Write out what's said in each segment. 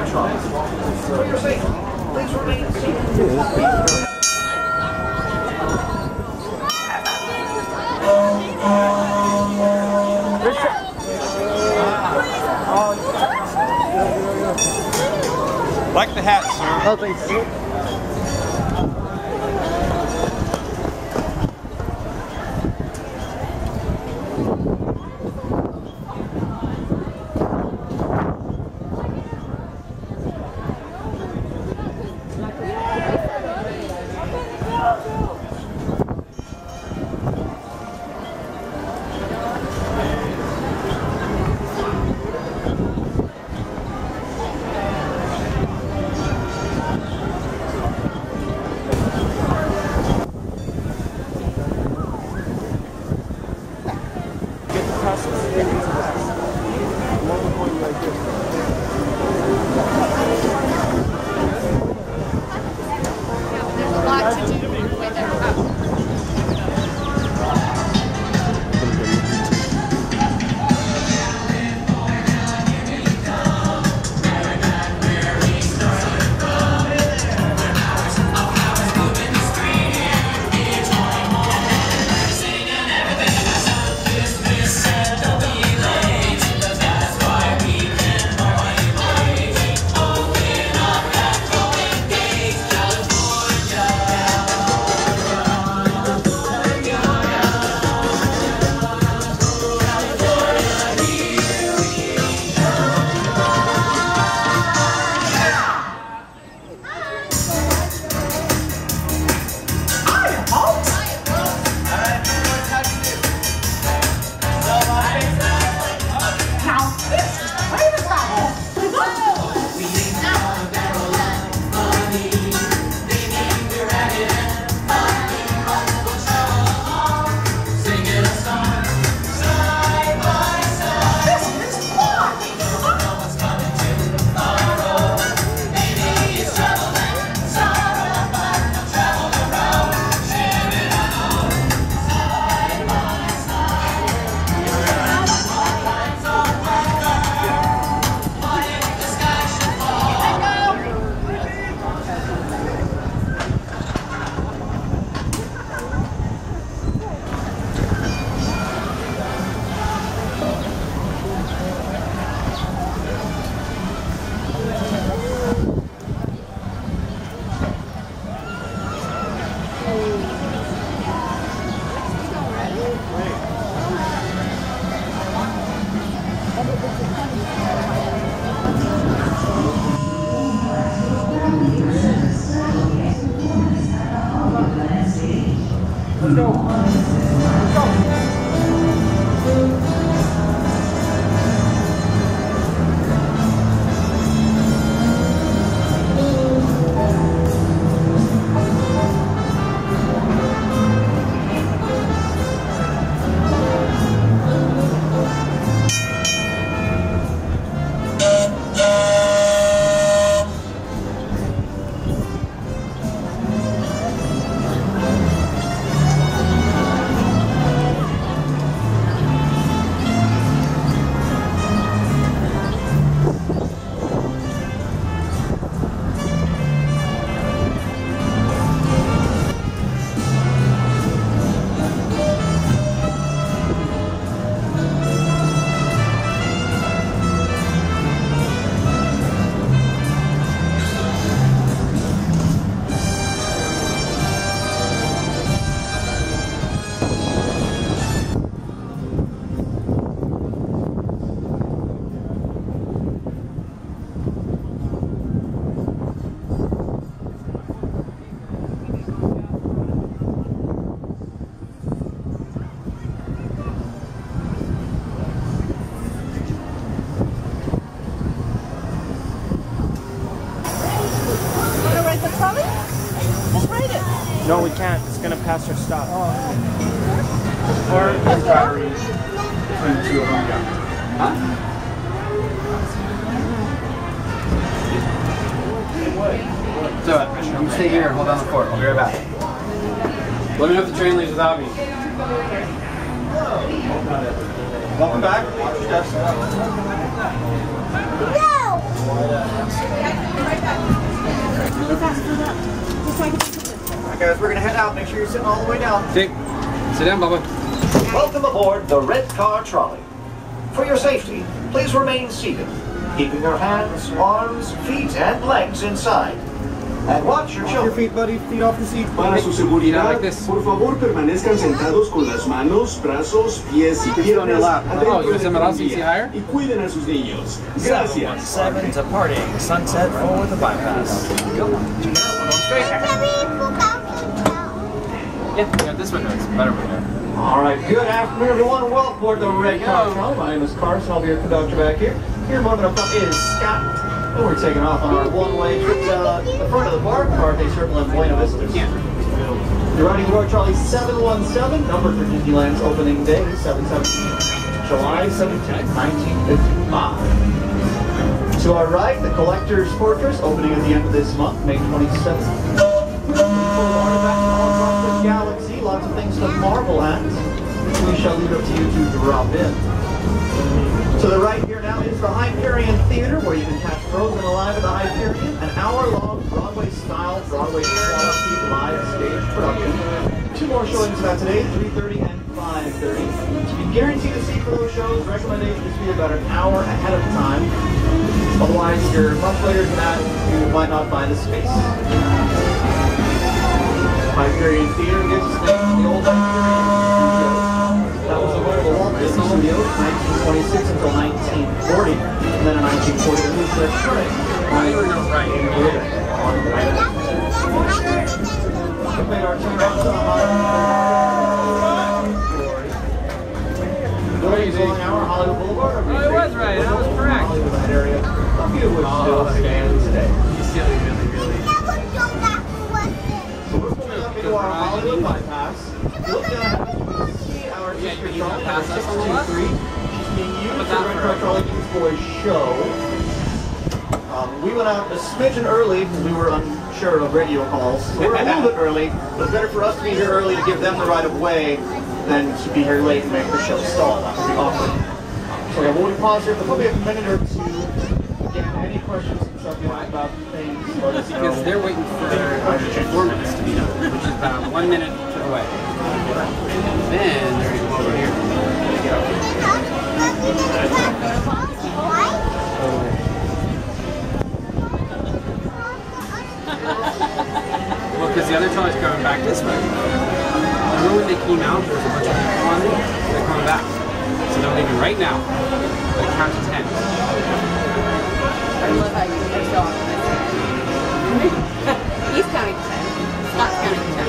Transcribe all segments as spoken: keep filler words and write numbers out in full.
Like the hat, sir. Oh, thanks. Let's go. Let's go. No, we can't. It's gonna pass our stop. Oh. Or there's batteries between the two of them. Yeah. Huh? So, I'm staying here. Hold down the fort. I'll be right back. Let me know if the train leaves without me. Welcome back. No! Alright guys, we're gonna head out. Make sure you're sitting all the way down. Okay. Sit down, Bubba. Welcome aboard the Red Car Trolley. For your safety, please remain seated, keeping your hands, arms, feet, and legs inside. And watch your Off your children. feet, buddy. Feet off the seat. Para su seguridad, por favor permanezcan sentados con las manos, brazos, pies y piernas Oh, you want something else you see higher? y cuiden a sus niños. Gracias. seven departing Sunset four with a bypass. Yeah, yeah, this window is better window. All right, good afternoon, everyone. Welcome aboard the Red Car Trolley. My name is Carson. I'll be your conductor back here. Here, moving up front is Scott. And we're taking off on our one-way trip to uh, the front of the bar, Parque Circle in Buena Vista. You're riding aboard Trolley seven one seven, number for Disneyland's opening day, seven seventeen, July seventeenth, nineteen fifty-five. To our right, the Collector's Fortress, opening at the end of this month, May twenty-seventh. Across the galaxy, lots of things to marvel at. We shall leave it up to you to drop in. To the right here now is the Hyperion Theater, where you can catch Frozen Alive at the Hyperion, an hour-long Broadway-style, Broadway-quality live stage production. Two more showings about today, three thirty and five thirty. To be guaranteed a seat for those shows, recommendation is to be about an hour ahead of time. Otherwise, if you're much later than that, you might not find a space. Hyperion Theater gets its name from the old Hyperion. That was the home of the Walt Disney Studios, nineteen twenty-six until nineteen forty. And then in nineteen forty, they moved to Detroit. Right or no right? We made our turn up to the Hollywood hour, Hollywood Boulevard. Oh, it was right. That was correct. Hollywood, that area. A few of which still stand today. You silly, really, really. So we're pulling up into our Hollywood bypass. Look down, you can see our Yeah, sister you can trolley, pass us six on the two left? three. She's being used What's for that Red for? Car Trolley Newsboys show. Um, we went out a smidgen early because we were unsure of radio calls. So we were a little bit early, but it's better for us to be here early to give them the right of way than to be here late and make the show stall. That would be awkward. So yeah, we'll pause here for probably a minute or two. Again, any questions and stuff you want about things, let us know. Because they're waiting for our performance to be done, which is about one minute away. Then they're going to go over here. Well, because the other trolley's going back this way. Remember when they came out, there was a bunch of people on it? They're coming back. So they're leaving right now. Like count to ten. I love how you are so optimistic. He's counting to ten. Scott's counting to ten.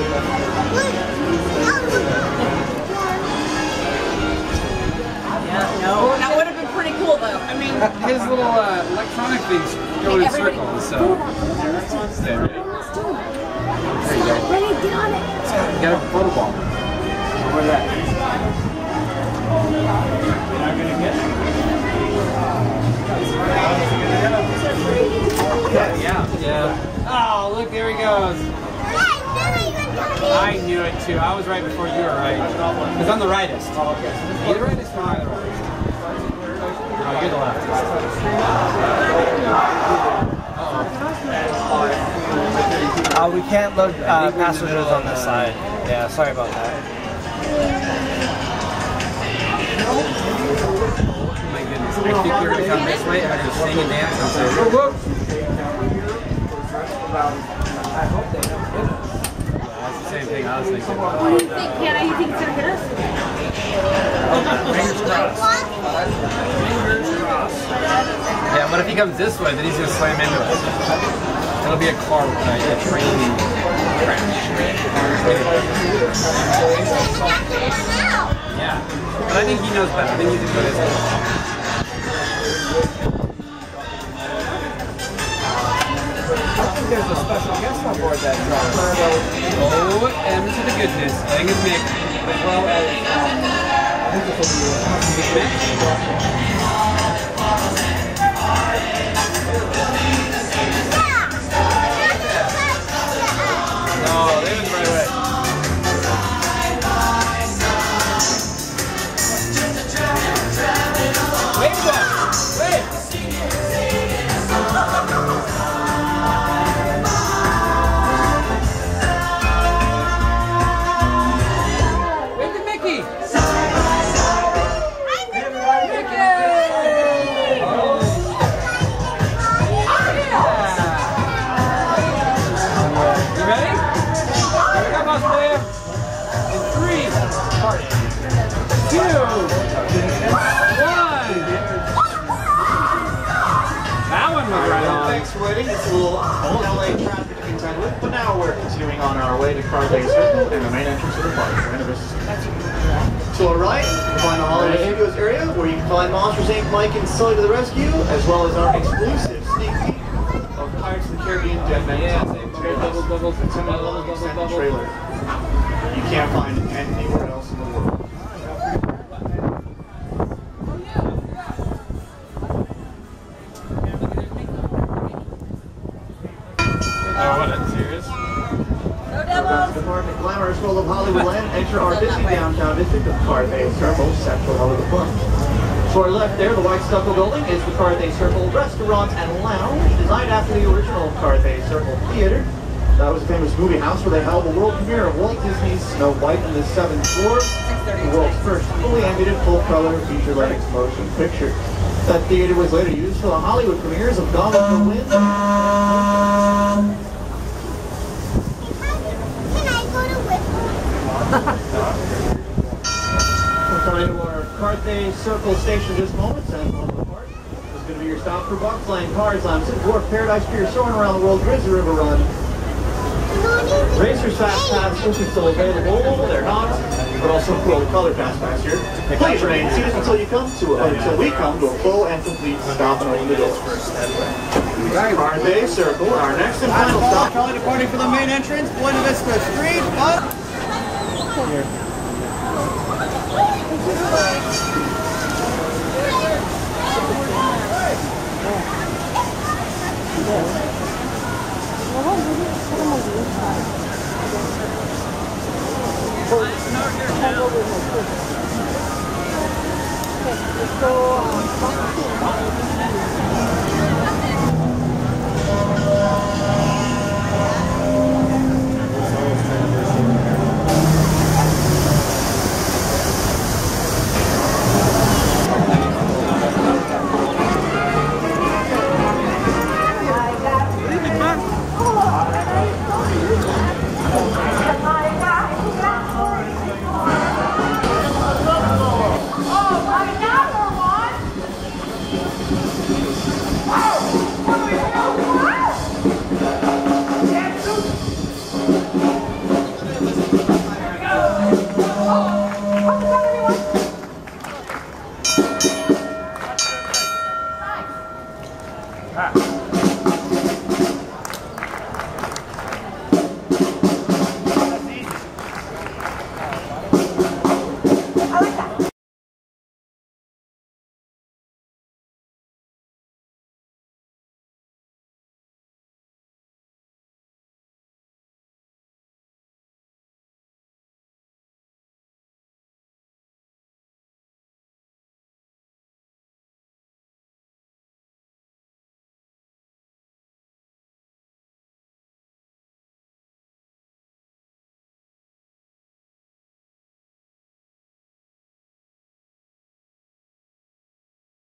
Yeah, no. That would have been pretty cool though. I mean, his little uh, electronic things go in Everybody- circles, so. There, ready? There you go. Ready, get on it. You got a photo ball. Where's that? You're not gonna get it. Yeah, yeah. Oh, look, there he goes. I knew it too. I was right before you were right. Because I'm the rightist. You're the rightist or am I the rightist? No, you're the leftist. Uh, we can't load uh, passengers on this side. Yeah, sorry about that. My goodness. I think you're going to come this way and I'm going to sing and dance and say, whoop, whoop. I hope they don't hit us. That's the same thing I was thinking. What do you think, Hannah? You think he's gonna hit us? Fingers crossed. Yeah, but if he comes this way, then he's going to slam into us. It'll be a car, uh, a train crash. Yeah, but I think he knows better. I think he's going to go this way. I think there's a special guest on board that trolley. Oh, and to the goodness. I think it's Mick. As well as, um, I think this will be Mick? No, they went the right way. Wave them! Wave! right on. Thanks for waiting. It's a little L A traffic to contend with, but now we're continuing on our way to Carthay Circle and the main entrance of the park. Buena Vista. To our right, you'll find the Hollywood Studios area, where you can find Monsters Incorporated. Mike and Sully to the rescue, as well as our exclusive sneak peek of Pirates of the Caribbean Dead Man. Yeah, double, double, It's in a double, double, extended double. trailer. You can't find it anywhere else in the world. Oh, what? That's serious? That's the department glamorous world of Hollywoodland. Enter our busy downtown district of Carthay Circle, Central Hollywood Park. To our left there, the white stucco building is the Carthay Circle Restaurant and Lounge, designed after the original Carthay Circle Theater. That was a famous movie house where they held the world premiere of Walt Disney's Snow White and the Seven Dwarfs, the world's first fully animated full-color feature-length motion picture. That theater was later used for the Hollywood premieres of Gone with the Wind. We're coming to our Carthay Circle station just moments, and on the park is going to be your stop for Bucks Lane, Cars Lounge, Dwarf Paradise Pier, soaring around the world, Grizzly River Run. Racers Fast Pass is still available, they're not, but also cool color Fast Pass here. Please remain seated until you come to a, until we come to a full and complete stop and open the doors. Carthay Circle, our next and final stop. Charlie departing for the main entrance, Buena Vista Street, up. Here. Ah.